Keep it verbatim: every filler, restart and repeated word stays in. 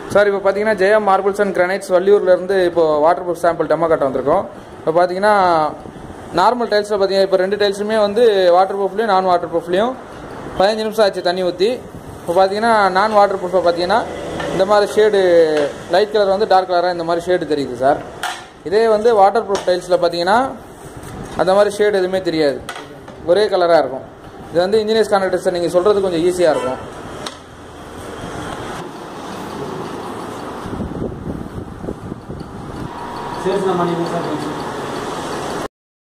Sir இப்போ பார்த்தீங்கன்னா Jaya marbles and granites வள்ளியூர்லேருந்து இப்போ வாட்டர் ப்ரூஃப் சாம்பிள் டெமோ காட்ட வந்திருக்கோம். இப்போ பார்த்தீங்கன்னா நார்மல் டைல்ஸில் பார்த்தீங்கன்னா இப்போ ரெண்டு டைல்ஸுமே வந்து வாட்டர் ப்ரூஃப்லேயும் நான் வாட்டர் ப்ரூஃப்லேயும் பதினஞ்சு நிமிஷம் ஆச்சு தண்ணி ஊற்றி. இப்போ பார்த்தீங்கன்னா நான் வாட்டர் ப்ரூஃபை பார்த்தீங்கன்னா இந்த மாதிரி ஷேடு லைட் கலர் வந்து டார்க் கலராக இந்த மாதிரி ஷேடு தெரியுது சார். இதே வந்து வாட்டர் ப்ரூஃப் டைல்ஸில் பார்த்தீங்கன்னா அந்த மாதிரி ஷேடு எதுவுமே தெரியாது, ஒரே கலராக இருக்கும். இது வந்து இன்ஜினியர்ஸ் கான்ட்ராக்டர்ஸ் நீங்கள் சொல்கிறது கொஞ்சம் ஈஸியாக இருக்கும். சேல்ஸ் நம்ம நீங்கள் சார்